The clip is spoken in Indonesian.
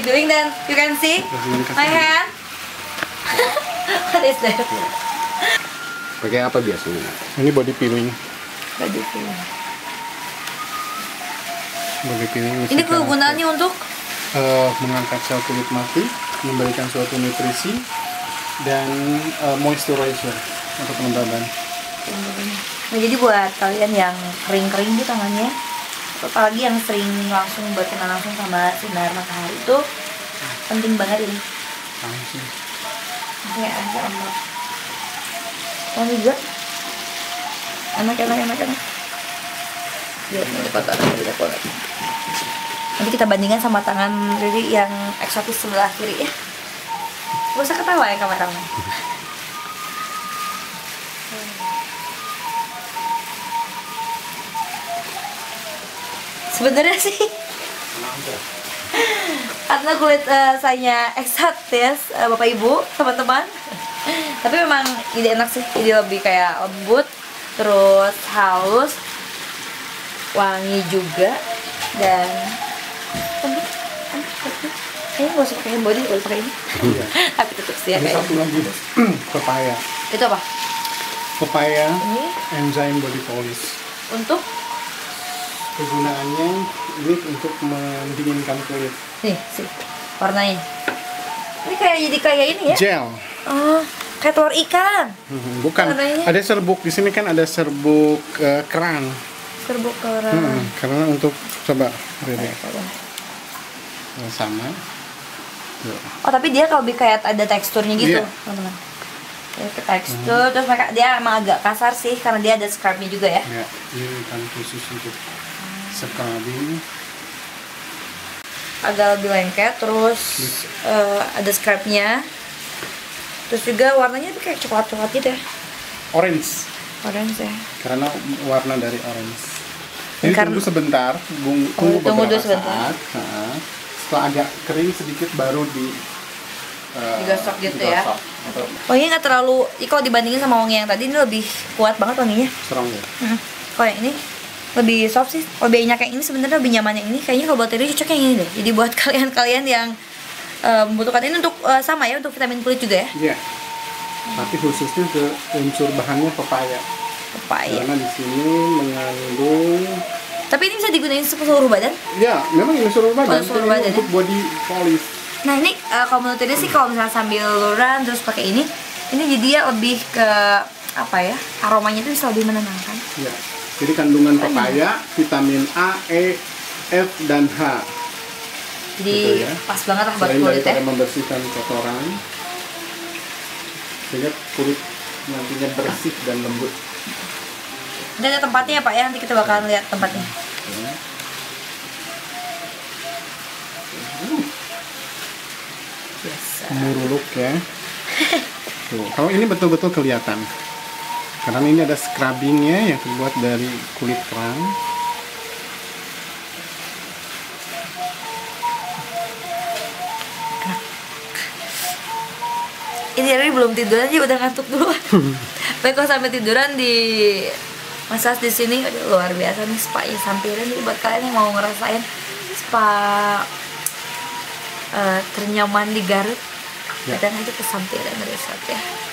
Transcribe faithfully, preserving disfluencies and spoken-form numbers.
doing then you can see my hand. What is that? Pakai apa biasanya? Ini body peeling. Body peeling. Body peeling. Ini kegunaannya untuk uh, mengangkat sel kulit mati, memberikan suatu nutrisi dan uh, moisturizer untuk kelembaban. Nah, jadi buat kalian yang kering-kering di tangannya, apalagi yang sering langsung berkena langsung sama sinar matahari itu penting banget ini. Langsung. Oke, ada enak. Mau juga? Enak, enak, enak, enak. Lihat nih kotoran kita banget. Nanti kita bandingkan sama tangan Riri yang eksotis sebelah kiri ya. Gak usah ketawa ya kameramen. Sebenarnya sih karena kulit uh, saya eksotis, uh, bapak ibu, teman-teman. Tapi memang ide enak sih, ide lebih kayak lembut, terus halus, wangi juga, dan enak, enak, enak. Kayaknya gak usah pakai body kalau pakai ini. Iya. Tapi tetap sih ya Ini kayak satu lagi, pepaya. itu apa? Pepaya, Ini enzyme body polish. untuk Kegunaannya ini untuk mendinginkan kulit. nih sih warnanya. Ini kayak jadi kayak ini ya? Gel. Oh, kayak telur ikan. Hmm, Bukan. Warnanya? Ada serbuk di sini kan ada serbuk uh, keran. Serbuk kerang. Hmm, karena untuk coba Riri. Coba. Sama. Tuh. Oh, tapi dia kalau lebih kayak ada teksturnya gitu, Iya. teman-teman. Dia ke tekstur, terus mereka dia emang agak kasar sih karena dia ada scrubnya juga ya. Ya, ini kan khusus untuk scrubbing. Agak lebih lengket, terus eh, ada scrubnya. Terus juga warnanya tuh kayak coklat-coklat gitu ya. Orange. Orange ya. Karena warna dari orange. Ini Karena- tunggu sebentar, bung- Oh, tunggu tunggu dulu beberapa sebentar. saat. Nah, setelah agak kering sedikit baru di eh, Digosok gitu ya. digosok. Atau Wanginya nggak terlalu, ini kalau dibandingin sama wangi yang tadi ini lebih kuat banget wanginya. strong ya. Hmm. Kalau yang ini lebih soft sih. Lebih enak yang ini sebenarnya lebih nyaman yang ini. Kayaknya kalau buat Riri cocok yang ini deh. Jadi buat kalian-kalian yang eh, membutuhkan ini untuk eh, sama ya untuk vitamin kulit juga ya. Iya. Tapi khususnya ke unsur bahannya pepaya. Pepaya. Karena di sini mengandung Tapi ini bisa digunain seluruh badan. ya, memang ini unsur badan, Oh, seluruh ini badan, untuk body polish. Nah ini eh, kalau menurut ini sih kalau misalnya sambil luluran terus pakai ini, ini jadi dia lebih ke apa ya, aromanya itu bisa lebih menenangkan. Ya. Jadi kandungan pepaya, vitamin A, E, F dan H. Jadi Gitu ya. pas banget lah buat Selain kulit ya. daripada membersihkan kotoran, sehingga kulit nantinya bersih dan lembut. Ini ada tempatnya ya Pak ya, nanti kita bakalan lihat tempatnya. Ya. Biasa. Muruluk ya. Tuh, kalau ini betul-betul kelihatan. Karena ini ada scrubbingnya yang terbuat dari kulit kerang. Ini Riri belum tiduran aja udah ngantuk duluan. Baik kalau sampai tiduran di massage di sini, aduh, luar biasa nih spa-nya sampirin nih buat kalian yang mau ngerasain spa eh, ternyaman di Garut. Ya. Datang aja ke Sampiran Resort ya.